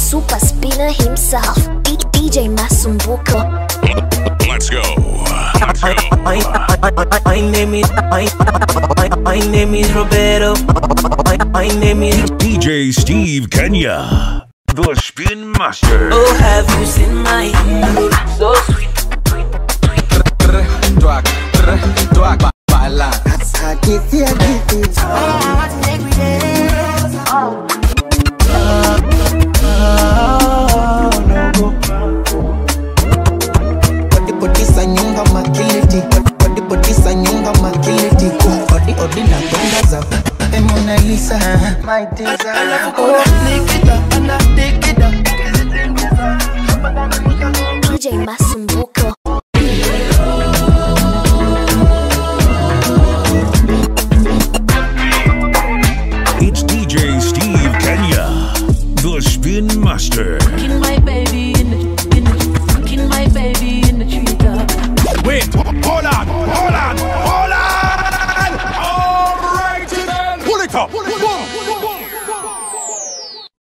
super spinner himself, DJ Masumbuko. Let's go. My name is Roberto. My name is DJ Steve Kenya, the Spin Master. Oh, have you seen my so sweet? My DJ Masumbuko. It's DJ Steve Kenya, the Spin Master. My baby in